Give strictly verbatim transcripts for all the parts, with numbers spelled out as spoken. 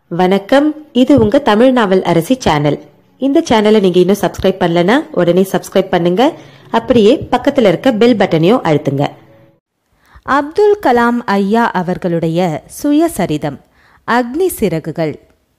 வணக்கம், இது உங்க தமிழ் நாவல் அரசி சேனல். இந்த சேனலை நீங்க இன்னும் சப்ஸ்கிரைப் பண்ணலனா உடனே சப்ஸ்கிரைப் பண்ணுங்க. அப்படியே பக்கத்துல இருக்க பெல் பட்டனையும் அழுத்துங்க. அப்துல் கலாம் ஐயா அவர்களுடைய சுயசரிதம் அக்னி சிறகுகள்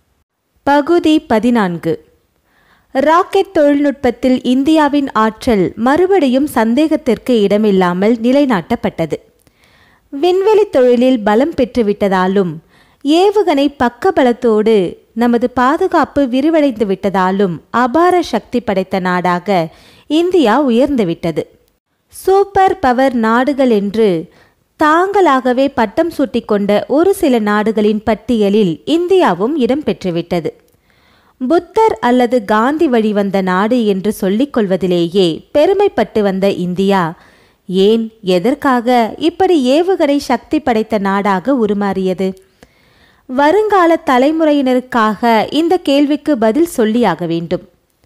பகுதி பதினான்கு. ராக்கெட் தொழில்நுட்பத்தில் இந்தியாவின் ஆற்றல் மறுபடியும் சந்தேகத்திற்கு இடமில்லாமல் நிலைநாட்டப்பட்டது. விண்வெளி தொழிலில் பலம் பெற்றுவிட்டதாலும் ஏவுகணை பக்கபலத்தோடு நமது பாதுகாப்பு விரிவடைந்து விட்டதாலும் அபார சக்தி படைத்த நாடாக இந்தியா உயர்ந்துவிட்டது. சூப்பர் பவர் நாடுகள் என்று தாங்களாகவே பட்டம் சூட்டிக்கொண்ட ஒரு சில நாடுகளின் பட்டியலில் இந்தியாவும் இடம் பெற்றுவிட்டது. புத்தர் அல்லது காந்தி வழி வந்த நாடு என்று சொல்லிக் கொள்வதிலேயே பெருமைப்பட்டு வந்த இந்தியா ஏன் எதற்காக இப்படி ஏவுகணை சக்தி படைத்த நாடாக உருமாறியது? வருங்கால தலைமுறையினருக்காக இந்த கேள்விக்கு பதில் சொல்லியாக வேண்டும்.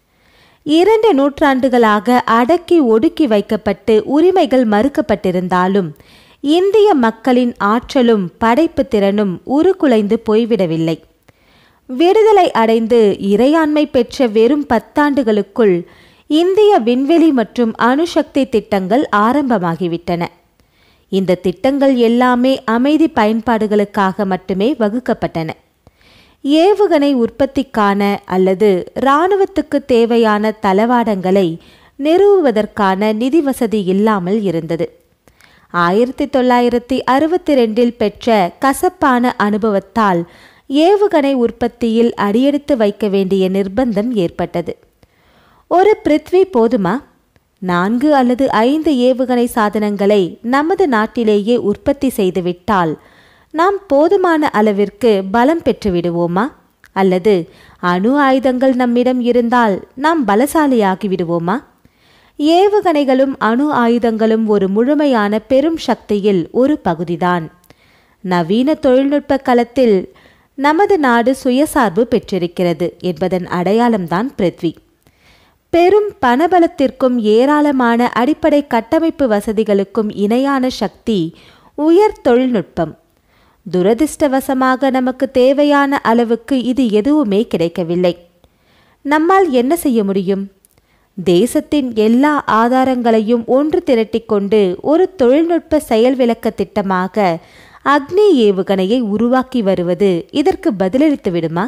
இரண்டு நூற்றாண்டுகளாக அடக்கி ஒடுக்கி வைக்கப்பட்டு உரிமைகள் மறுக்கப்பட்டிருந்தாலும் இந்திய மக்களின் ஆற்றலும் படைப்பு திறனும் உருக்குலைந்து போய்விடவில்லை. விடுதலை அடைந்து இறையாண்மை பெற்ற வெறும் பத்தாண்டுகளுக்குள் இந்திய விண்வெளி மற்றும் அணுசக்தி திட்டங்கள் ஆரம்பமாகிவிட்டன. இந்த திட்டங்கள் எல்லாமே அமைதி பயன்பாடுகளுக்காக மட்டுமே வகுக்கப்பட்டன. ஏவுகணை உற்பத்திக்கான அல்லது இராணுவத்துக்கு தேவையான தளவாடங்களை நிறுவுவதற்கான நிதி வசதி இல்லாமல் இருந்தது. ஆயிரத்தி தொள்ளாயிரத்தி அறுபத்தி ரெண்டில் பெற்ற கசப்பான அனுபவத்தால் ஏவுகணை உற்பத்தியில் அடியெடுத்து வைக்க வேண்டிய நிர்பந்தம் ஏற்பட்டது. ஒரு பிருத்வி போதுமா? நான்கு அல்லது ஐந்து ஏவுகணை சாதனங்களை நமது நாட்டிலேயே உற்பத்தி செய்துவிட்டால் நாம் போதுமான அளவிற்கு பலம் பெற்று விடுவோமா? அல்லது அணு ஆயுதங்கள் நம்மிடம் இருந்தால் நாம் பலசாலியாகி விடுவோமா? ஏவுகணைகளும் அணு ஆயுதங்களும் ஒரு முழுமையான பெரும் சக்தியில் ஒரு பகுதிதான். நவீன தொழில்நுட்ப களத்தில் நமது நாடு சுயசார்பு பெற்றிருக்கிறது என்பதன் அடையாளம்தான் பிருத்வி. பெரும் பணபலத்திற்கும் ஏராளமான அடிப்படை கட்டமைப்பு வசதிகளுக்கும் இணையான சக்தி உயர் தொழில்நுட்பம். துரதிர்ஷ்டவசமாக நமக்கு தேவையான அளவுக்கு இது எதுவுமே கிடைக்கவில்லை. நம்மால் என்ன செய்ய முடியும்? தேசத்தின் எல்லா ஆதாரங்களையும் ஒன்று திரட்டிக்கொண்டு ஒரு தொழில்நுட்ப செயல் விளக்க திட்டமாக அக்னி ஏவுகணையை உருவாக்கி வருவது இதற்கு பதிலளித்து விடுமா?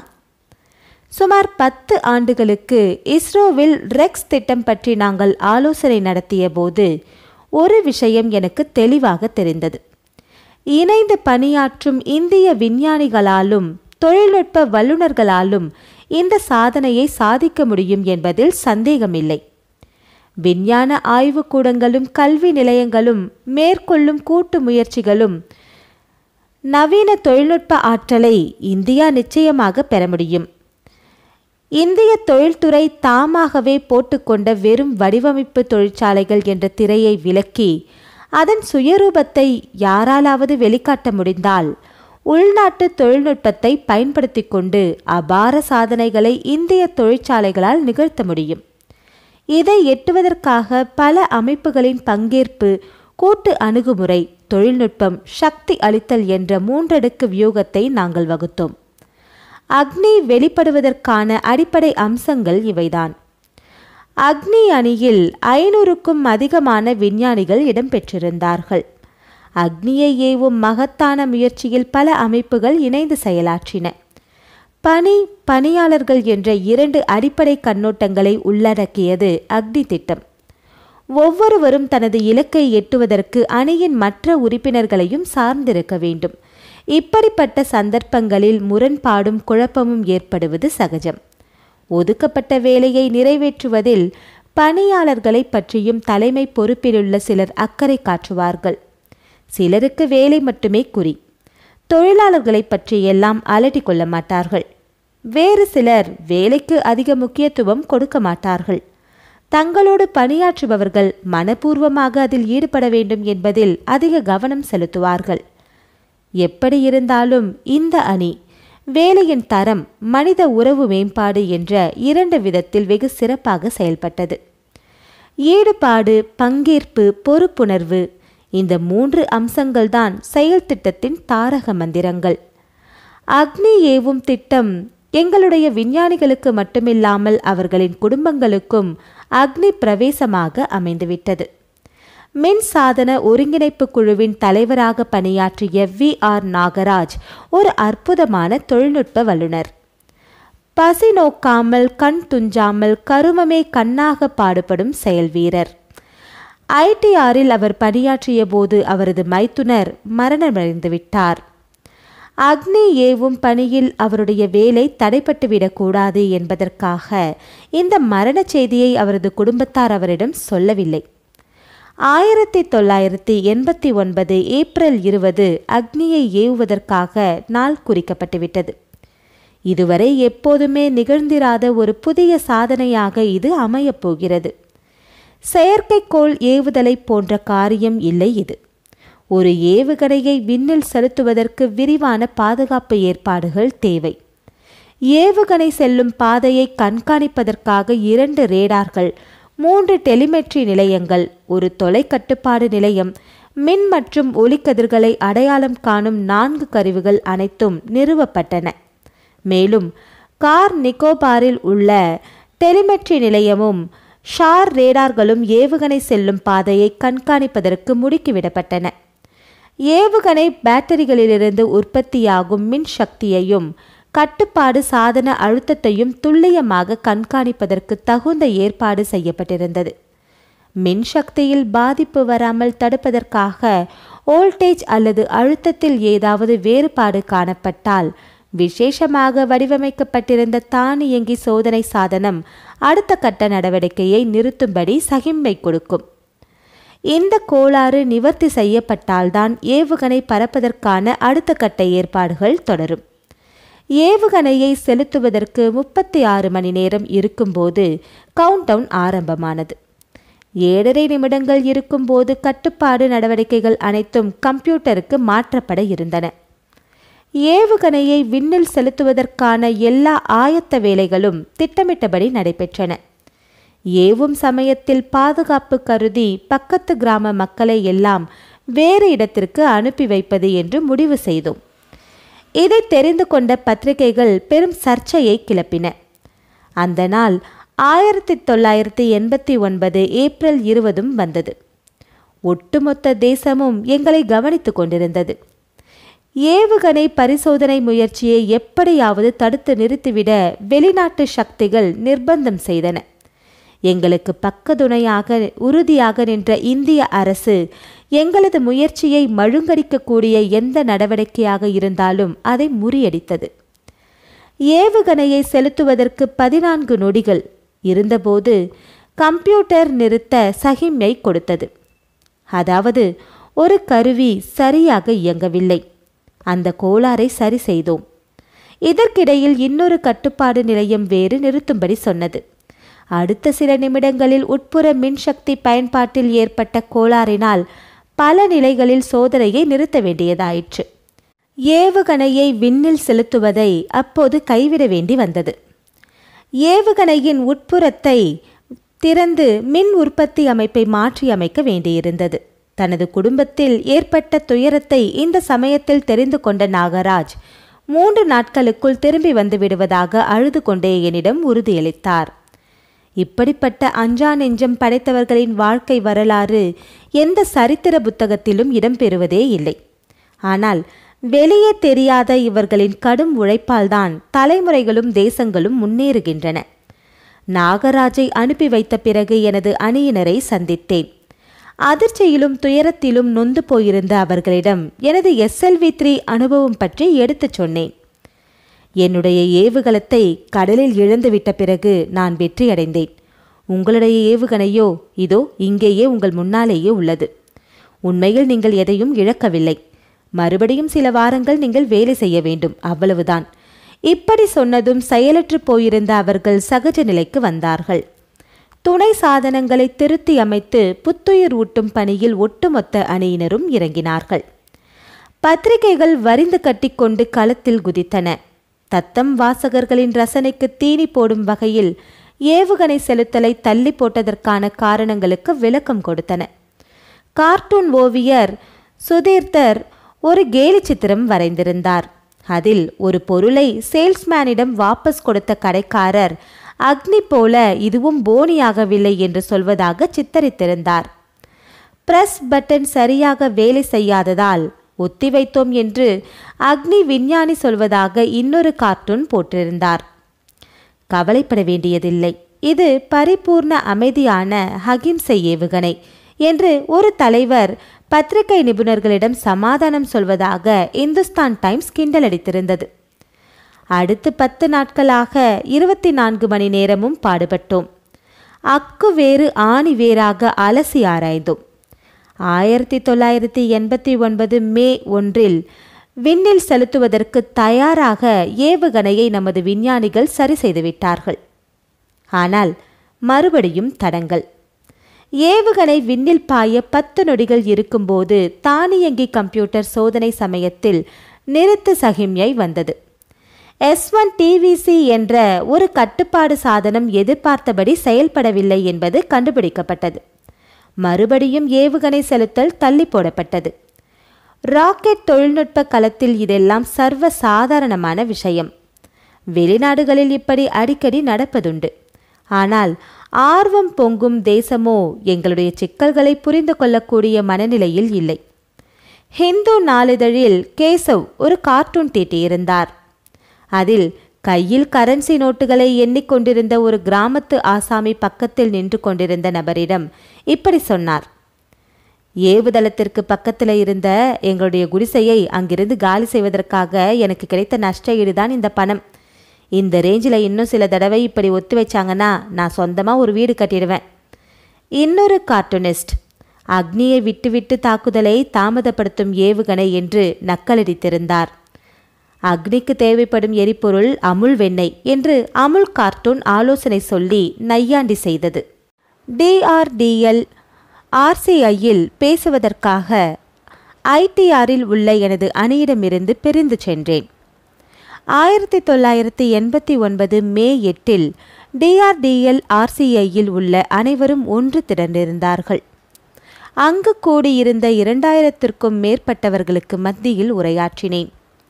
சுமார் பத்து ஆண்டுகளுக்கு இஸ்ரோவில் ரெக்ஸ் திட்டம் பற்றி நாங்கள் ஆலோசனை நடத்திய போது ஒரு விஷயம் எனக்கு தெளிவாக தெரிந்தது. இணைந்து பணியாற்றும் இந்திய விஞ்ஞானிகளாலும் தொழில்நுட்ப வல்லுநர்களாலும் இந்த சாதனையை சாதிக்க முடியும் என்பதில் சந்தேகமில்லை. விஞ்ஞான ஆய்வுக்கூடங்களும் கல்வி நிலையங்களும் மேற்கொள்ளும் கூட்டு முயற்சிகளும் நவீன தொழில்நுட்ப ஆற்றலை இந்தியா நிச்சயமாக பெற முடியும். இந்திய தொழில்துறை தாமாகவே போட்டுக்கொண்ட வெறும் வடிவமைப்பு தொழிற்சாலைகள் என்ற திரையை விலக்கி அதன் சுயரூபத்தை யாராலாவது வெளிக்காட்ட முடிந்தால் உள்நாட்டு தொழில்நுட்பத்தை பயன்படுத்தி கொண்டு அபார சாதனைகளை இந்திய தொழிற்சாலைகளால் நிகழ்த்த முடியும். இதை எட்டுவதற்காக பல அமைப்புகளின் பங்கேற்பு, கூட்டு அணுகுமுறை, தொழில்நுட்பம், சக்தி அளித்தல் என்ற மூன்றடுக்கு வியூகத்தை நாங்கள் வகுத்தோம். அக்னி வெளிப்படுவதற்கான அடிப்படை அம்சங்கள் இவைதான். அக்னி அணியில் ஐநூறுக்கும் அதிகமான விஞ்ஞானிகள் இடம்பெற்றிருந்தார்கள். அக்னியை ஏவும் மகத்தான முயற்சியில் பல அமைப்புகள் இணைந்து செயலாற்றின. பணி, பணியாளர்கள் என்ற இரண்டு அடிப்படை கண்ணோட்டங்களை உள்ளடக்கியது அக்னி திட்டம். ஒவ்வொருவரும் தனது இலக்கை எட்டுவதற்கு அணியின் மற்ற உறுப்பினர்களையும் சார்ந்திருக்க வேண்டும். இப்படிப்பட்ட சந்தர்ப்பங்களில் முரண்பாடும் குழப்பமும் ஏற்படுவது சகஜம். ஒதுக்கப்பட்ட வேலையை நிறைவேற்றுவதில் பணியாளர்களை பற்றியும் தலைமை பொறுப்பிலுள்ள சிலர் அக்கறை காட்டுவார்கள். சிலருக்கு வேலை மட்டுமே குறி. தொழிலாளர்களை பற்றி எல்லாம் அலட்டி கொள்ள மாட்டார்கள். வேறு சிலர் வேலைக்கு அதிக முக்கியத்துவம் கொடுக்க மாட்டார்கள். தங்களோடு பணியாற்றுபவர்கள் மனப்பூர்வமாக அதில் ஈடுபட வேண்டும் என்பதில் அதிக கவனம் செலுத்துவார்கள். எப்படி இருந்தாலும் இந்த அணி வேலையின் தரம், மனித உறவு மேம்பாடு என்ற இரண்டு விதத்தில் வெகு சிறப்பாக செயல்பட்டது. ஈடுபாடு, பங்கேற்பு, பொறுப்புணர்வு இந்த மூன்று அம்சங்கள்தான் செயல் திட்டத்தின் தாரக மந்திரங்கள். அக்னி ஏவும் திட்டம் எங்களுடைய விஞ்ஞானிகளுக்கு மட்டுமில்லாமல் அவர்களின் குடும்பங்களுக்கும் அக்னி பிரவேசமாக அமைந்துவிட்டது. மின் சாதன ஒருங்கிணைப்பு குழுவின் தலைவராக பணியாற்றிய வி ஆர் நாகராஜ் ஒரு அற்புதமான தொழில்நுட்ப வல்லுநர். பசி நோக்காமல் கண் துஞ்சாமல் கருமமே கண்ணாக பாடுபடும் செயல் வீரர். ஐடிஆரில் அவர் பணியாற்றிய போது அவரது மைத்துனர் மரணமடைந்து விட்டார். அக்னி ஏவும் பணியில் அவருடைய வேலை தடைப்பட்டுவிடக்கூடாது என்பதற்காக இந்த மரண செய்தியை அவரது குடும்பத்தார் அவரிடம் சொல்லவில்லை. ஆயிரத்தி தொள்ளாயிரத்தி எண்பத்தி ஒன்பது ஏப்ரல் இருபது அக்னியை ஏவுவதற்காக நாள் குறிக்கப்பட்டுவிட்டது. இதுவரை எப்போதுமே நிகழ்ந்திராத ஒரு புதிய சாதனையாக இது அமையப் போகிறது. செயற்கைக்கோள் ஏவுதலை போன்ற காரியம் இல்லை இது. ஒரு ஏவுகணையை விண்ணில் செலுத்துவதற்கு விரிவான பாதுகாப்பு ஏற்பாடுகள் தேவை. ஏவுகணை செல்லும் பாதையை கண்காணிப்பதற்காக இரண்டு ரேடார்கள், மூன்று டெலிமெட்ரி நிலையங்கள், ஒரு தொலைக்கட்டுப்பாடு நிலையம், மின் மற்றும் ஒளிக்கதிர்களை அடையாளம் காணும் நான்கு கருவிகள் அனைத்தும் நிறுவப்பட்டன. மேலும் கார் நிக்கோபாரில் உள்ள டெலிமெட்ரி நிலையமும் ஷார் ரேடார்களும் ஏவுகணை செல்லும் பாதையை கண்காணிப்பதற்கு முடுக்கிவிடப்பட்டன. ஏவுகணை பேட்டரிகளிலிருந்து உற்பத்தியாகும் மின் சக்தியையும் கட்டுப்பாடு சாதன அழுத்தத்தையும் துல்லியமாக கண்காணிப்பதற்கு தகுந்த ஏற்பாடு செய்யப்பட்டிருந்தது. மின் சக்தியில் பாதிப்பு வராமல் தடுப்பதற்காக வோல்டேஜ் அல்லது அழுத்தத்தில் ஏதாவது வேறுபாடு காணப்பட்டால் விசேஷமாக வடிவமைக்கப்பட்டிருந்த தானியங்கி சோதனை சாதனம் அடுத்த கட்ட நடவடிக்கையை நிறுத்தும்படி சகிம்மை கொடுக்கும். இந்த கோளாறு நிவர்த்தி செய்யப்பட்டால்தான் ஏவுகணை பறப்பதற்கான அடுத்த கட்ட ஏற்பாடுகள் தொடரும். ஏவுகணையை செலுத்துவதற்கு முப்பத்தி ஆறு மணி நேரம் இருக்கும்போது கவுண்டவுன் ஆரம்பமானது. ஏழரை நிமிடங்கள் இருக்கும்போது கட்டுப்பாடு நடவடிக்கைகள் அனைத்தும் கம்ப்யூட்டருக்கு மாற்றப்பட இருந்தன. ஏவுகணையை விண்ணில் செலுத்துவதற்கான எல்லா ஆயத்த வேலைகளும் திட்டமிட்டபடி நடைபெற்றன. ஏவும் சமயத்தில் பாதுகாப்பு கருதி பக்கத்து கிராம மக்களை எல்லாம் வேறு இடத்திற்கு அனுப்பி வைப்பது என்று முடிவு செய்தோம். இதை தெரிந்து கொண்ட பத்திரிகைகள் பெரும் சர்ச்சையை கிளப்பின. அந்த நாள் ஆயிரத்தி தொள்ளாயிரத்தி எண்பத்தி ஒன்பது ஏப்ரல் இருபதும் வந்தது. ஒட்டுமொத்த தேசமும் எங்களை கவனித்துக் கொண்டிருந்தது. ஏவுகணை பரிசோதனை முயற்சியை எப்படியாவது தடுத்து நிறுத்திவிட வெளிநாட்டு சக்திகள் நிர்பந்தம் செய்தன. எங்களுக்கு பக்கத்துணையாக உறுதியாக நின்ற இந்திய அரசு எங்களது முயற்சியை மழுங்கடிக்கக்கூடிய எந்த நடவடிக்கையாக இருந்தாலும் அதை முறியடித்தது. ஏவுகணையை செலுத்துவதற்கு பதினான்கு நொடிகள் இருந்தபோது கம்ப்யூட்டர் நிறுத்த சகிம்மை கொடுத்தது. அதாவது ஒரு கருவி சரியாக இயங்கவில்லை. அந்த கோளாறை சரி செய்தோம். இதற்கிடையில் இன்னொரு கட்டுப்பாடு நிலையம் வேறு நிறுத்தும்படி சொன்னது. அடுத்த சில நிமிடங்களில் உட்புற மின்சக்தி பயன்பாட்டில் ஏற்பட்ட கோளாறினால் பல நிலைகளில் சோதனையை நிறுத்த வேண்டியதாயிற்று. ஏவுகணையை விண்ணில் செலுத்துவதை அப்போது கைவிட வேண்டி வந்தது. ஏவுகணையின் உட்புறத்தை திறந்து மின் உற்பத்தி அமைப்பை மாற்றி அமைக்க வேண்டியிருந்தது. தனது குடும்பத்தில் ஏற்பட்ட துயரத்தை இந்த சமயத்தில் தெரிந்து கொண்ட நாகராஜ் மூன்று நாட்களுக்குள் திரும்பி வந்து விடுவதாக அழுது கொண்டே என்னிடம் உறுதியளித்தார். இப்படிப்பட்ட அஞ்சா நெஞ்சம் படைத்தவர்களின் வாழ்க்கை வரலாறு எந்த சரித்திர புத்தகத்திலும் இடம்பெறுவதே இல்லை. ஆனால் வெளியே தெரியாத இவர்களின் கடும் உழைப்பால்தான் தலைமுறைகளும் தேசங்களும் முன்னேறுகின்றன. நாகராஜை அனுப்பி வைத்த பிறகு எனது அணியினரை சந்தித்தேன். அதிர்ச்சியிலும் துயரத்திலும் நொந்து போயிருந்த அவர்களிடம் எனது எஸ்எல்வி த்ரீ அனுபவம் பற்றி எடுத்துச் சொன்னேன். என்னுடைய ஏவுகலத்தை கடலில் இழந்துவிட்ட பிறகு நான் வெற்றியடைந்தேன். உங்களுடைய ஏவுகணையோ இதோ இங்கேயே உங்கள் முன்னாலேயே உள்ளது. உண்மையில் நீங்கள் எதையும் இழக்கவில்லை. மறுபடியும் சில வாரங்கள் நீங்கள் வேலை செய்ய வேண்டும், அவ்வளவுதான். இப்படி சொன்னதும் செயலற்று போயிருந்த அவர்கள் சகஜ நிலைக்கு வந்தார்கள். துணை சாதனங்களை திருத்தி அமைத்து புத்துயிர் ஊட்டும் பணியில் ஒட்டுமொத்த அணியினரும் இறங்கினார்கள். பத்திரிகைகள் வரிந்து கட்டிக்கொண்டு களத்தில் குதித்தன. தத்தம் வாசகர்களின் ரசனைக்கு தீனி போடும் வகையில் ஏவுகணை செலுத்தலை தள்ளி போட்டதற்கான காரணங்களுக்கு விளக்கம் கொடுத்தன. கார்ட்டூன் ஓவியர் சுதீர்த்தர் ஒரு கேலி சித்திரம் வரைந்திருந்தார். அதில் ஒரு பொருளை சேல்ஸ்மேனிடம் வாபஸ் கொடுத்த கடைக்காரர் அக்னி போல இதுவும் போனியாகவில்லை என்று சொல்வதாக சித்தரித்திருந்தார். பிரஸ் பட்டன் சரியாக வேலை செய்யாததால் ஒத்திவைத்தோம் என்று அக்னி விஞ்ஞானி சொல்வதாக இன்னொரு கார்ட்டூன் போட்டிருந்தார். கவலைப்பட வேண்டியதில்லை, இது பரிபூர்ண அமைதியான அகிம்சை ஏவுகணை என்று ஒரு தலைவர் பத்திரிகை நிபுணர்களிடம் சமாதானம் சொல்வதாக இந்துஸ்தான் டைம்ஸ் கிண்டலடித்திருந்தது. அடுத்து பத்து நாட்களாக இருபத்தி நான்கு மணி நேரமும் பாடுபட்டோம். அக்கு வேறு ஆணி வேறாக அலசி ஆராய்ந்தோம். ஆயிரத்தி தொள்ளாயிரத்தி எண்பத்தி ஒன்பது மே ஒன்றில் விண்ணில் செலுத்துவதற்கு தயாராக ஏவுகணையை நமது விஞ்ஞானிகள் சரி செய்துவிட்டார்கள். ஆனால் மறுபடியும் தடங்கள். ஏவுகணை விண்ணில் பாய பத்து நொடிகள் இருக்கும்போது தானியங்கி கம்ப்யூட்டர் சோதனை சமயத்தில் நிறுத்து சகிம்யை வந்தது. எஸ் ஒன் டிவிசி என்ற ஒரு கட்டுப்பாடு சாதனம் எதிர்பார்த்தபடி செயல்படவில்லை என்பது கண்டுபிடிக்கப்பட்டது. மறுபடியும் ஏவுகணை செலுத்தல் தள்ளி போடப்பட்டது. ராக்கெட் தொழில்நுட்ப களத்தில் இதெல்லாம் சர்வ சாதாரணமான விஷயம். வெளிநாடுகளில் இப்படி அடிக்கடி நடப்பதுண்டு. ஆனால் ஆர்வம் பொங்கும் தேசமோ எங்களுடைய சிக்கல்களை புரிந்து கொள்ளக்கூடிய மனநிலையில் இல்லை. ஹிந்து நாளிதழில் கேசவ் ஒரு கார்ட்டூன் தீட்டியிருந்தார். அதில் கையில் கரன்சி நோட்டுகளை எண்ணிக்கொண்டிருந்த ஒரு கிராமத்து ஆசாமி பக்கத்தில் நின்று கொண்டிருந்த நபரிடம் இப்படி சொன்னார்: ஏவுதளத்திற்கு பக்கத்தில் இருந்த எங்களுடைய குடிசையை அங்கிருந்து காலி செய்வதற்காக எனக்கு கிடைத்த நஷ்ட ஈடுதான் இந்த பணம். இந்த ரேஞ்சில் இன்னும் சில தடவை இப்படி ஒத்து வச்சாங்கன்னா நான் சொந்தமாக ஒரு வீடு கட்டிடுவேன். இன்னொரு கார்ட்டூனிஸ்ட் அக்னியை விட்டுவிட்டு தாக்குதலை தாமதப்படுத்தும் ஏவுகணை என்று நக்கலடித்திருந்தார். அக்னிக்கு தேவைப்படும் எரிபொருள் அமுல் வெண்ணெய் என்று அமுல் கார்ட்டூன் ஆலோசனை சொல்லி நையாண்டி செய்தது. டிஆர்டிஎல் ஆர்சிஐயில் பேசுவதற்காக ஐடிஆரில் உள்ள எனது அணியிடமிருந்து பிரிந்து சென்றேன். ஆயிரத்தி தொள்ளாயிரத்தி எண்பத்தி ஒன்பது மே எட்டில் டிஆர்டிஎல் ஆர்சிஐயில் உள்ள அனைவரும் ஒன்று திரண்டிருந்தார்கள். அங்கு கூடியிருந்த இரண்டாயிரத்திற்கும் மேற்பட்டவர்களுக்கு மத்தியில் உரையாற்றினேன்.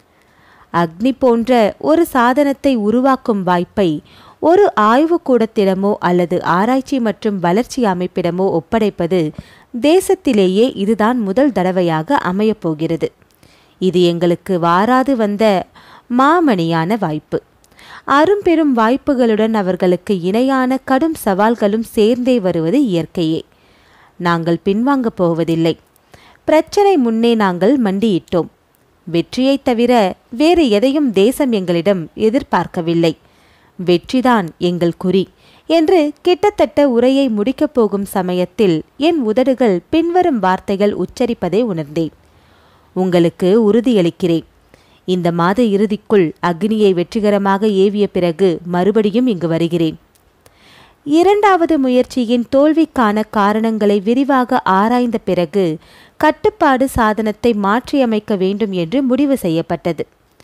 அக்னி போன்ற ஒரு சாதனத்தை உருவாக்கும் வாய்ப்பை ஒரு ஆய்வுக்கூடத்திடமோ அல்லது ஆராய்ச்சி மற்றும் வளர்ச்சி அமைப்பிடமோ ஒப்படைப்பது தேசத்திலேயே இதுதான் முதல் தடவையாக அமையப்போகிறது. இது எங்களுக்கு வாராது வந்த மாமணியான வாய்ப்பு. அரும்பெரும் வாய்ப்புகளுடன் அவர்களுக்கு இணையான கடும் சவால்களும் சேர்ந்தே வருவது இயற்கையே. நாங்கள் பின்வாங்கப் போவதில்லை. பிரச்சனை முன்னே நாங்கள் மண்டியிட்டோம். வெற்றியை தவிர வேறு எதையும் தேசம் எங்களிடம் எதிர்பார்க்கவில்லை. வெற்றிதான் எங்கள் குறி என்று கிட்டத்தட்ட உரையை முடிக்கப் போகும் சமயத்தில் என் உதடுகள் பின்வரும் வார்த்தைகள் உச்சரிப்பதை உணர்ந்தேன். உங்களுக்கு உறுதியளிக்கிறேன், இந்த மாத இறுதிக்குள் அக்னியை வெற்றிகரமாக ஏவிய பிறகு மறுபடியும் இங்கு வருகிறேன். இரண்டாவது முயற்சியின் தோல்விக்கான காரணங்களை விரிவாக ஆராய்ந்த பிறகு கட்டுப்பாடு சாதனத்தை மாற்றியமைக்க வேண்டும் என்று முடிவு செய்யப்பட்டது.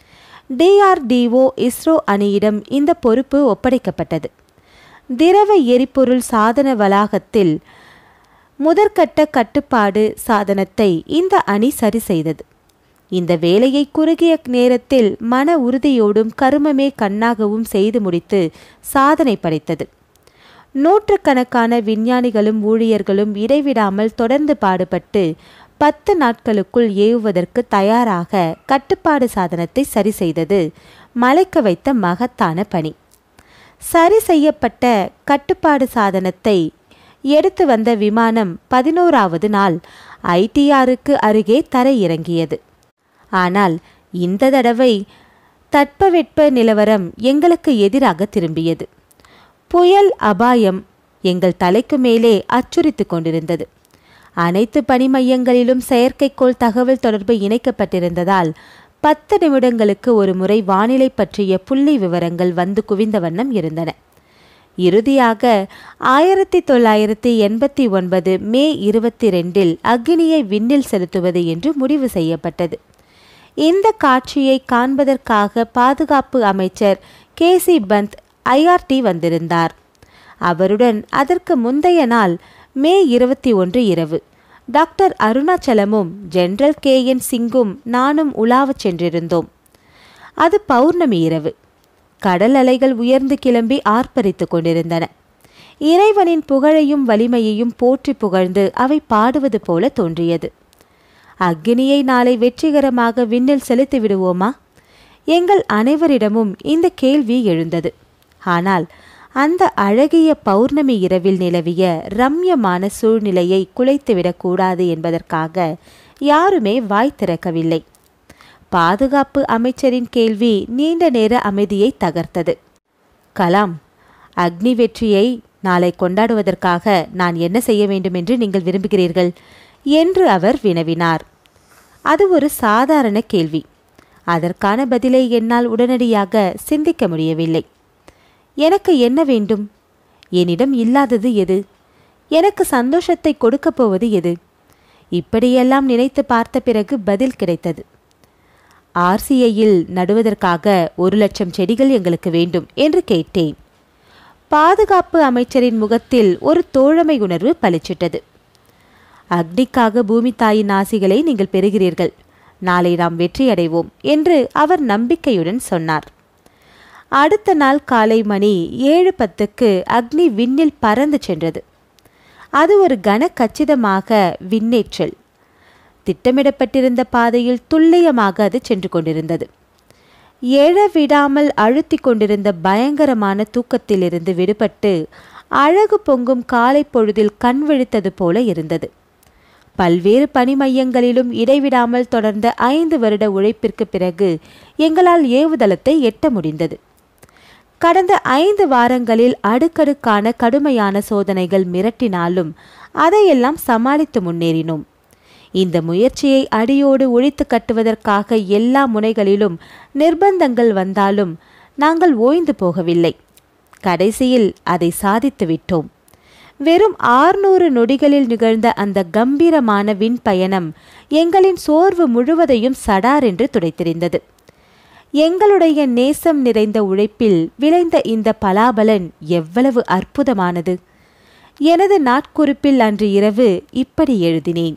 டிஆர்டிஓ இஸ்ரோ அணியிடம் இந்த பொறுப்பு ஒப்படைக்கப்பட்டது. திரவ எரிபொருள் சாதன வளாகத்தில் முதற்கட்ட கட்டுப்பாடு சாதனத்தை இந்த அணி சரி செய்தது. இந்த வேலையை குறுகிய நேரத்தில் மன உறுதியோடும் கருமமே கண்ணாகவும் செய்து முடித்து சாதனை படைத்தது. நூற்றுக்கணக்கான விஞ்ஞானிகளும் ஊழியர்களும் இடைவிடாமல் தொடர்ந்து பாடுபட்டு பத்து நாட்களுக்குள் ஏவுவதற்கு தயாராக கட்டுப்பாடு சாதனத்தை சரி செய்தது மலைக்க வைத்த மகத்தான பணி. சரி செய்யப்பட்ட கட்டுப்பாடு சாதனத்தை எடுத்து வந்த விமானம் பதினோராவது நாள் ஐடிஆருக்கு அருகே தரையிறங்கியது. ஆனால் இந்த தடவை தட்பவெட்ப நிலவரம் எங்களுக்கு எதிராக திரும்பியது. புயல் அபாயம் எங்கள் தலைக்கு மேலே அச்சுறுத்தி கொண்டிருந்தது. அனைத்து பணி மையங்களிலும் செயற்கைக்கோள் தகவல் தொடர்பு இணைக்கப்பட்டிருந்ததால் பத்து நிமிடங்களுக்கு ஒரு முறை வானிலை பற்றிய புள்ளி விவரங்கள் வந்து குவிந்த வண்ணம் இருந்தன. இறுதியாக ஆயிரத்தி தொள்ளாயிரத்தி எண்பத்தி ஒன்பது மே இருபத்தி ரெண்டில் அக்னியை விண்ணில் செலுத்துவது என்று முடிவு செய்யப்பட்டது. இந்த காட்சியை காண்பதற்காக பாதுகாப்பு அமைச்சர் கே சி பந்த் ஐஆர்டி வந்திருந்தார். அவருடன் அதற்கு முந்தைய நாள் மே இருபத்தி ஒன்று இரவு டாக்டர் அருணாச்சலமும் ஜெனரல் கே என் சிங்கும் நானும் உலாவச் சென்றிருந்தோம். அது பௌர்ணமி இரவு. கடல் அலைகள் உயர்ந்து கிளம்பி ஆர்ப்பரித்து கொண்டிருந்தன. இறைவனின் புகழையும் வலிமையையும் போற்றி புகழ்ந்து அவை பாடுவது போல தோன்றியது. அக்னியை நாளை வெற்றிகரமாக விண்ணில் செலுத்தி விடுவோமா? எங்கள் அனைவரிடமும் இந்த கேள்வி எழுந்தது. ஆனால் அந்த அழகிய பௌர்ணமி இரவில் நிலவிய ரம்யமான சூழ்நிலையை குலைத்துவிடக்கூடாது என்பதற்காக யாருமே வாய் திறக்கவில்லை. பாதுகாப்பு அமைச்சரின் கேள்வி நீண்ட நேர அமைதியை தகர்த்தது. கலாம், அக்னி வெற்றியை நாளை கொண்டாடுவதற்காக நான் என்ன செய்ய வேண்டும் என்று நீங்கள் விரும்புகிறீர்கள் என்று அவர் வினவினார். அது ஒரு சாதாரண கேள்வி. அதற்கான பதிலை என்னால் உடனடியாக சிந்திக்க முடியவில்லை. எனக்கு என்ன வேண்டும்? என்னிடம் இல்லாதது எது? எனக்கு சந்தோஷத்தை கொடுக்கப் போவது எது? இப்படியெல்லாம் நினைத்து பார்த்த பிறகு பதில் கிடைத்தது. ஆர்சிஐயில் நடுவதற்காக ஒரு லட்சம் செடிகள் எங்களுக்கு வேண்டும் என்று கேட்டேன். பாதுகாப்பு அமைச்சரின் முகத்தில் ஒரு தோழமை உணர்வு பளிச்சிட்டது. அக்னிக்காக பூமி தாயின் ஆசிகளை நீங்கள் பெறுகிறீர்கள். நாளை நாம் வெற்றியடைவோம் என்று அவர் நம்பிக்கையுடன் சொன்னார். அடுத்த நாள் காலை மணி ஏழு பத்துக்கு அக்னி விண்ணில் பறந்து சென்றது. அது ஒரு கன கச்சிதமாக விண்ணேற்றல். திட்டமிடப்பட்டிருந்த பாதையில் துல்லியமாக அது சென்று கொண்டிருந்தது. எழ விடாமல் அழுத்தி கொண்டிருந்த பயங்கரமான தூக்கத்திலிருந்து விடுபட்டு அழகு பொங்கும் காலை பொழுதில் கண் விழித்தது போல இருந்தது. பல்வேறு பணி மையங்களிலும் இடைவிடாமல் தொடர்ந்த ஐந்து வருட உழைப்பிற்கு பிறகு எங்களால் ஏவுதளத்தை எட்ட முடிந்தது. கடந்த ஐந்து வாரங்களில் அடுக்கடுக்கான கடுமையான சோதனைகள் மிரட்டினாலும் அதையெல்லாம் சமாளித்து முன்னேறினோம். இந்த முயற்சியை அடியோடு ஒழித்து கட்டுவதற்காக எல்லா முனைகளிலும் நிர்பந்தங்கள் வந்தாலும் நாங்கள் ஓய்ந்து போகவில்லை. கடைசியில் அதை சாதித்து விட்டோம். வெறும் ஆறுநூறு நொடிகளில் நிகழ்ந்த அந்த கம்பீரமான விண்பயணம் எங்களின் சோர்வு முழுவதையும் சடார் என்று துடைத்தெறிந்தது. எங்களுடைய நேசம் நிறைந்த உழைப்பில் விளைந்த இந்த பலாபலன் எவ்வளவு அற்புதமானது! எனது நாட்குறிப்பில் அன்று இரவு இப்படி எழுதினேன்.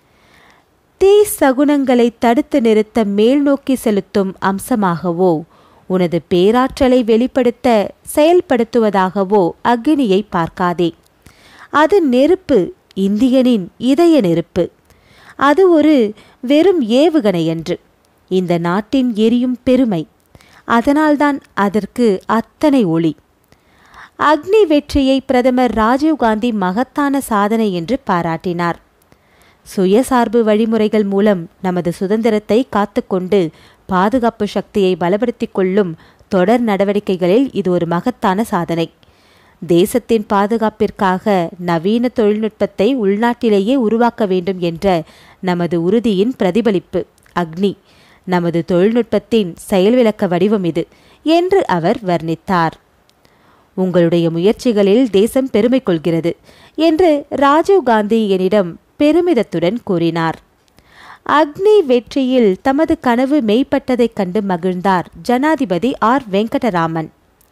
தீ சகுனங்களை தடுத்து நிறுத்த மேல் நோக்கி செலுத்தும் அம்சமாகவோ உனது பேராற்றலை வெளிப்படுத்த செயல்படுத்துவதாகவோ அக்னியை பார்க்காதே. அது நெருப்பு, இந்தியனின் இதய நெருப்பு. அது ஒரு வெறும் ஏவுகணையன்று, இந்த நாட்டின் எரியும் பெருமை. அதனால்தான் அதற்கு அத்தனை ஒளி. அக்னி வெற்றியை பிரதமர் ராஜீவ்காந்தி மகத்தான சாதனை என்று பாராட்டினார். சுயசார்பு வழிமுறைகள் மூலம் நமது சுதந்திரத்தை காத்துக்கொண்டு பாதுகாப்பு சக்தியை பலப்படுத்திக் கொள்ளும் தொடர் நடவடிக்கைகளில் இது ஒரு மகத்தான சாதனை. தேசத்தின் பாதுகாப்பிற்காக நவீன தொழில்நுட்பத்தை உள்நாட்டிலேயே உருவாக்க வேண்டும் என்ற நமது உறுதியின் பிரதிபலிப்பு அக்னி. நமது தொழில்நுட்பத்தின் செயல்விளக்க வடிவம் இது என்று அவர் வர்ணித்தார். உங்களுடைய முயற்சிகளில் தேசம் பெருமை கொள்கிறது என்று ராஜீவ்காந்தி என்னிடம் பெருமிதத்துடன் கூறினார். அக்னி வெற்றியில் தமது கனவு மெய்ப்பட்டதைக் கண்டு மகிழ்ந்தார் ஜனாதிபதி ஆர் வெங்கடராமன்.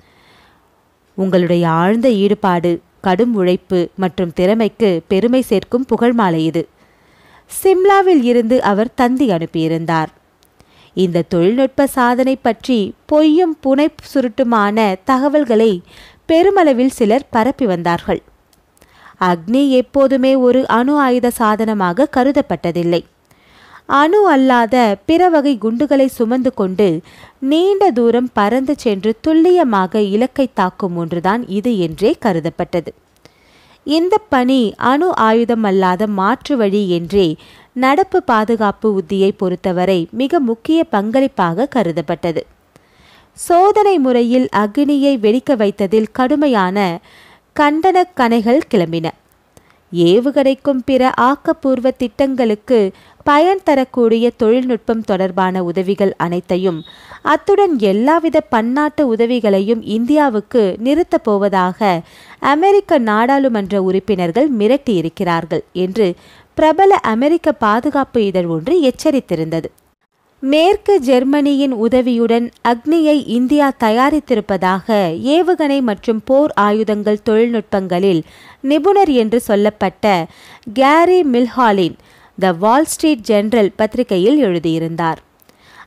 உங்களுடைய ஆழ்ந்த ஈடுபாடு, கடும் உழைப்பு மற்றும் திறமைக்கு பெருமை சேர்க்கும் புகழ் மாலை இது. சிம்லாவில் இருந்து அவர் தந்தி அனுப்பியிருந்தார். இந்த தொழில்நுட்ப சாதனை பற்றி பொய்யும் புனை சுருட்டுமான தகவல்களை பெருமளவில் சிலர் பரப்பி வந்தார்கள். அக்னி எப்போதுமே ஒரு அணு ஆயுத சாதனமாக கருதப்பட்டதில்லை. அணு அல்லாத பிற வகை குண்டுகளை சுமந்து கொண்டு நீண்ட தூரம் பறந்து சென்று துல்லியமாக இலக்கை தாக்கும் ஒன்றுதான் இது என்றே கருதப்பட்டது. இந்த பணி அணு ஆயுதம் அல்லாத மாற்று வழி என்றே நடப்பு பாதுகாப்பு உத்தியை பொறுத்தவரை மிக முக்கிய பங்களிப்பாக கருதப்பட்டது. சோதனை முறையில் அக்னியை வெடிக்க வைத்ததில் கடுமையான கண்டன கணைகள் கிளம்பின. ஏவுகணைக்கும் பிற ஆக்கப்பூர்வ திட்டங்களுக்கு பயன் தரக்கூடிய தொழில்நுட்பம் தொடர்பான உதவிகள் அனைத்தையும், அத்துடன் எல்லாவித பன்னாட்டு உதவிகளையும் இந்தியாவுக்கு நிறுத்தப் போவதாக அமெரிக்க நாடாளுமன்ற உறுப்பினர்கள் மிரட்டியிருக்கிறார்கள் என்று பிரபல அமெரிக்க பாதுகாப்பு இதழ் ஒன்று எச்சரித்திருந்தது. மேற்கு ஜெர்மனியின் உதவியுடன் அக்னியை இந்தியா தயாரித்திருப்பதாக ஏவுகணை மற்றும் போர் ஆயுதங்கள் தொழில்நுட்பங்களில் நிபுணர் என்று சொல்லப்பட்ட கேரி மில்ஹாலின் த வால் ஸ்ட்ரீட் ஜெர்னல் பத்திரிகையில் எழுதியிருந்தார்.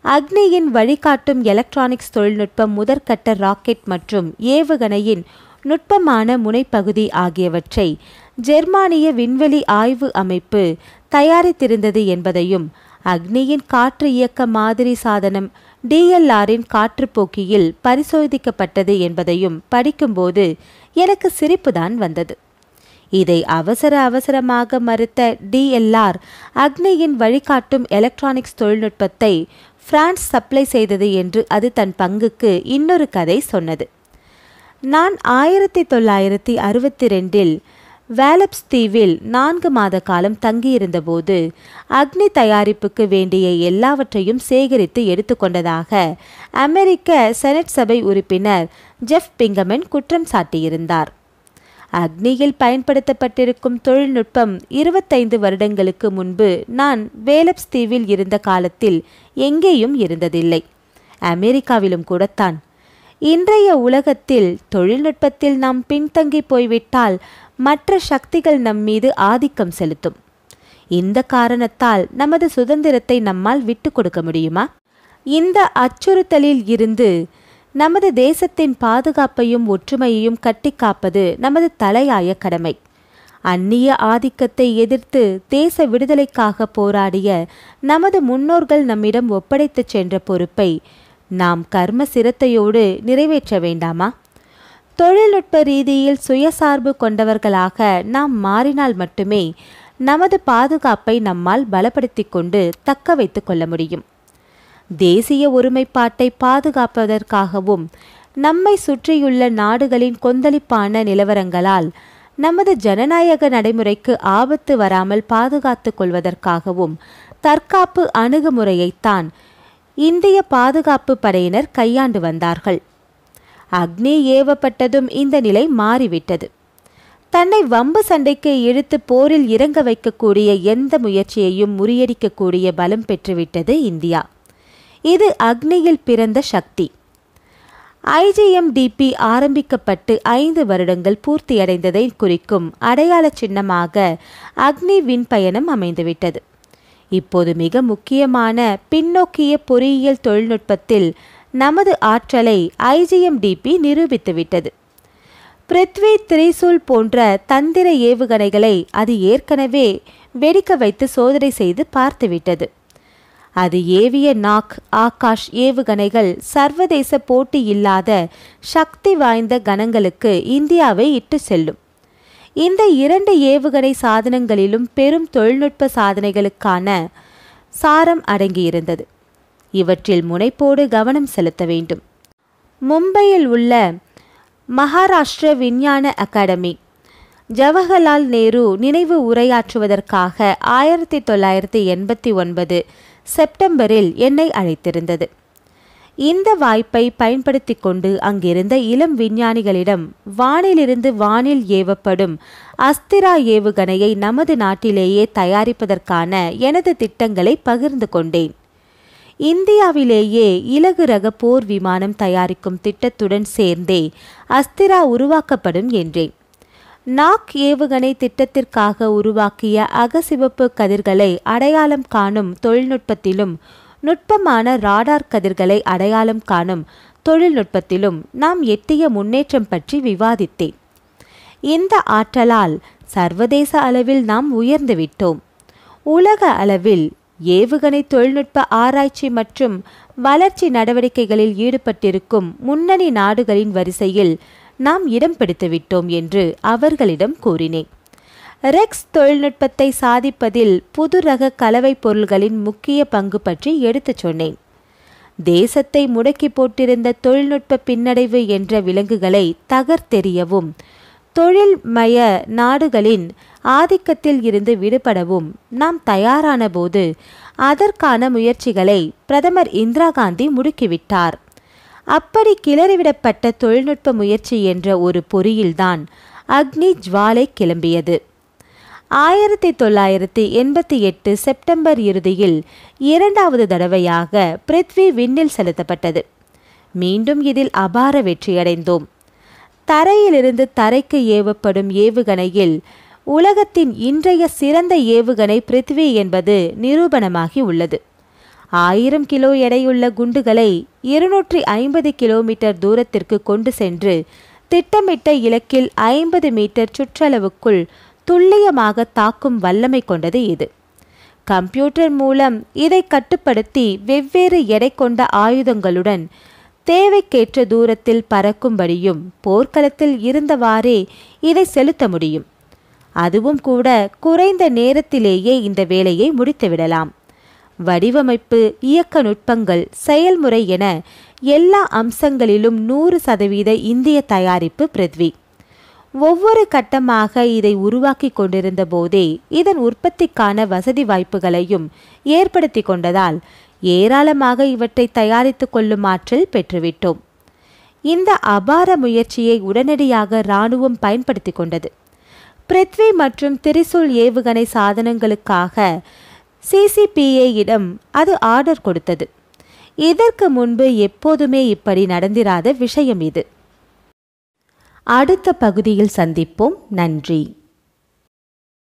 அக்னியின் வழிகாட்டும் எலக்ட்ரானிக்ஸ் தொழில்நுட்பம், முதற்கட்ட ராக்கெட் மற்றும் ஏவுகணையின் நுட்பமான முனைப்பகுதி ஆகியவற்றை ஜெர்மானிய விண்வெளி ஆய்வு அமைப்பு தயாரித்திருந்தது என்பதையும், அக்னியின் காற்று இயக்க மாதிரி சாதனம் டிஎல்ஆரின் காற்றுப்போக்கியில் பரிசோதிக்கப்பட்டது என்பதையும் படிக்கும்போது எனக்கு சிரிப்புதான் வந்தது. இதை அவசர அவசரமாக மறுத்த டிஎல்ஆர் அக்னியின் வழிகாட்டும் எலக்ட்ரானிக்ஸ் தொழில்நுட்பத்தை பிரான்ஸ் சப்ளை செய்தது என்று அது தன் பங்குக்கு இன்னொரு கதை சொன்னது. நான் ஆயிரத்தி தொள்ளாயிரத்தி அறுபத்தி ரெண்டில் வேலப்ஸ் தீவில் நான்கு மாத காலம் தங்கியிருந்தபோது அக்னி தயாரிப்புக்கு வேண்டிய எல்லாவற்றையும் சேகரித்து எடுத்துக்கொண்டதாக அமெரிக்க செனட் சபை உறுப்பினர் ஜெஃப் பிங்கமன் குற்றம் சாட்டியிருந்தார். அக்னியில் பயன்படுத்தப்பட்டிருக்கும் தொழில்நுட்பம் இருபத்தைந்து வருடங்களுக்கு முன்பு நான் வேலப்ஸ் தீவில் இருந்த காலத்தில் எங்கேயும் இருந்ததில்லை, அமெரிக்காவிலும் கூடத்தான். இன்றைய உலகத்தில் தொழில்நுட்பத்தில் நாம் பின்தங்கி போய்விட்டால் மற்ற சக்திகள் நம்மீது ஆதிக்கம் செலுத்தும். இந்த காரணத்தால் நமது சுதந்திரத்தை நம்மால் விட்டு கொடுக்க முடியுமா? இந்த அச்சுறுத்தலில் இருந்து நமது தேசத்தின் பாதுகாப்பையும் ஒற்றுமையையும் கட்டி காப்பது நமது தலையாய கடமை. அந்நிய ஆதிக்கத்தை எதிர்த்து தேச விடுதலைக்காக போராடிய நமது முன்னோர்கள் நம்மிடம் ஒப்படைத்து சென்ற பொறுப்பை நாம் கர்ம சிரத்தையோடு நிறைவேற்ற வேண்டாமா? தொழில்நுட்ப ரீதியில் சுயசார்பு கொண்டவர்களாக நாம் மாறினால் மட்டுமே நமது பாதுகாப்பை நம்மால் பலப்படுத்தி கொண்டு தக்க வைத்து கொள்ள முடியும். தேசிய ஒருமைப்பாட்டை பாதுகாப்பதற்காகவும் நம்மை சுற்றியுள்ள நாடுகளின் கொந்தளிப்பான நிலவரங்களால் நமது ஜனநாயக நடைமுறைக்கு ஆபத்து வராமல் பாதுகாத்து கொள்வதற்காகவும் தற்காப்பு அணுகுமுறையைத்தான் இந்திய பாதுகாப்பு படையினர் கையாண்டு வந்தார்கள். அக்னி ஏவப்பட்டதும் இந்த நிலை மாறிவிட்டது. தன்னை வம்பு சண்டைக்கு இழுத்து போரில் இறங்க வைக்கக்கூடிய எந்த முயற்சியையும் முறியடிக்கக்கூடிய பலம் பெற்றுவிட்டது இந்தியா. இது அக்னியில் பிறந்த சக்தி. ஐஜிஎம்டிபி ஆரம்பிக்கப்பட்டு ஐந்து வருடங்கள் பூர்த்தியடைந்ததை குறிக்கும் அடையாள சின்னமாக அக்னி விண்பயணம் அமைந்துவிட்டது. இப்போது மிக முக்கியமான பின்னோக்கிய பொறியியல் தொழில்நுட்பத்தில் நமது ஆற்றலை ஐஜிஎம்டிபி நிரூபித்துவிட்டது. பிருத்வி, திரிசூல் போன்ற தந்திர ஏவுகணைகளை அது ஏற்கனவே வெடிக்க வைத்து சோதனை செய்து பார்த்துவிட்டது. அது ஏவிய நாக், ஆகாஷ் ஏவுகணைகள் சர்வதேச போட்டி இல்லாத சக்தி வாய்ந்த கணங்களுக்கு இந்தியாவை இட்டு செல்லும். இந்த இரண்டு ஏவுகணை சாதனங்களிலும் பெரும் தொழில்நுட்ப சாதனைகளுக்கான சாரம் அடங்கியிருந்தது. இவற்றில் முனைப்போடு கவனம் செலுத்த வேண்டும். மும்பையில் உள்ள மகாராஷ்டிர விஞ்ஞான அகாடமி ஜவஹர்லால் நேரு நினைவு உரையாற்றுவதற்காக ஆயிரத்தி தொள்ளாயிரத்தி எண்பத்தி ஒன்பது செப்டம்பரில் என்னை அழைத்திருந்தது. இந்த வாய்ப்பை பயன்படுத்தி கொண்டு அங்கிருந்த இளம் விஞ்ஞானிகளிடம் வானிலிருந்து வானில் ஏவப்படும் அஸ்திரா ஏவுகணையை நமது நாட்டிலேயே தயாரிப்பதற்கான எனது திட்டங்களை பகிர்ந்து கொண்டேன். இந்தியாவிலேயே இலகு ரக போர் விமானம் தயாரிக்கும் திட்டத்துடன் சேர்ந்தே அஸ்திரா உருவாக்கப்படும் என்றேன். நாக் ஏவுகணை திட்டத்திற்காக உருவாக்கிய அகசிவப்பு கதிர்களை அடையாளம் காணும் தொழில்நுட்பத்திலும் நுட்பமான ராடார் கதிர்களை அடையாளம் காணும் தொழில்நுட்பத்திலும் நாம் எட்டிய முன்னேற்றம் பற்றி விவாதித்தேன். இந்த ஆற்றலால் சர்வதேச அளவில் நாம் உயர்ந்துவிட்டோம். உலக அளவில் ஏவுகணை தொழில்நுட்ப ஆராய்ச்சி மற்றும் வளர்ச்சி நடவடிக்கைகளில் ஈடுபட்டிருக்கும் முன்னணி நாடுகளின் வரிசையில் நாம் இடம் பிடித்துவிட்டோம் என்று அவர்களிடம் கூறினேன். ரெக்ஸ் தொழில்நுட்பத்தை சாதிப்பதில் புது ரக கலவை பொருள்களின் முக்கிய பங்கு பற்றி எடுத்துச் சொன்னேன். தேசத்தை முடக்கி போட்டிருந்த தொழில்நுட்ப பின்னடைவு என்ற விலங்குகளை தகர்த்தெறியவும் தொழில்மய நாடுகளின் ஆதிக்கத்தில் இருந்து விடுபடவும் நாம் தயாரான போது அதற்கான முயற்சிகளை பிரதமர் இந்திரா காந்தி முடுக்கிவிட்டார். அப்படி கிளறிவிடப்பட்ட தொழில்நுட்ப முயற்சி என்ற ஒரு பொறியில்தான் அக்னி ஜுவாலை கிளம்பியது. ஆயிரத்தி தொள்ளாயிரத்தி எண்பத்தி எட்டு செப்டம்பர் இறுதியில் இரண்டாவது தடவையாக பிருத்வி விண்ணில் செலுத்தப்பட்டது. மீண்டும் இதில் அபார வெற்றியடைந்தோம். தரையிலிருந்து தரைக்கு ஏவப்படும் ஏவுகணையில் உலகத்தின் இன்றைய சிறந்த ஏவுகணை பிருத்வி என்பது நிரூபணமாகி உள்ளது. ஆயிரம் கிலோ எடையுள்ள குண்டுகளை இருநூற்றி ஐம்பது கிலோமீட்டர் தூரத்திற்கு கொண்டு சென்று திட்டமிட்ட இலக்கில் ஐம்பது மீட்டர் சுற்றளவுக்குள் துல்லியமாக தாக்கும் வல்லமை கொண்டது இது. கம்ப்யூட்டர் மூலம் இதை கட்டுப்படுத்தி வெவ்வேறு எடை கொண்ட ஆயுதங்களுடன் தேவைக்கேற்ற தூரத்தில் பறக்கும்படியும் போர்க்களத்தில் இருந்தவாறே இதை செலுத்த முடியும். அதுவும் கூட குறைந்த நேரத்திலேயே இந்த வேலையை முடித்துவிடலாம். வடிவமைப்பு, இயக்க நுட்பங்கள், செயல்முறை என எல்லா அம்சங்களிலும் நூறு சதவீத இந்திய தயாரிப்பு பிருத்வி. ஒவ்வொரு கட்டமாக இதை உருவாக்கி கொண்டிருந்த போதே இதன் உற்பத்திக்கான வசதி வாய்ப்புகளையும் ஏற்படுத்தி கொண்டதால் ஏராளமாக இவற்றை தயாரித்து கொள்ளும் ஆற்றல் பெற்றுவிட்டோம். இந்த அபார முயற்சியை உடனடியாக இராணுவம் பயன்படுத்தி கொண்டது. பிருத்வி மற்றும் திரிசூல் ஏவுகணை சாதனங்களுக்காக சிசிபிஏயிடம் அது ஆர்டர் கொடுத்தது. இதற்கு முன்பு எப்போதுமே இப்படி நடந்திராத விஷயம் இது. அடுத்த பகுதியில் சந்திப்போம். நன்றி.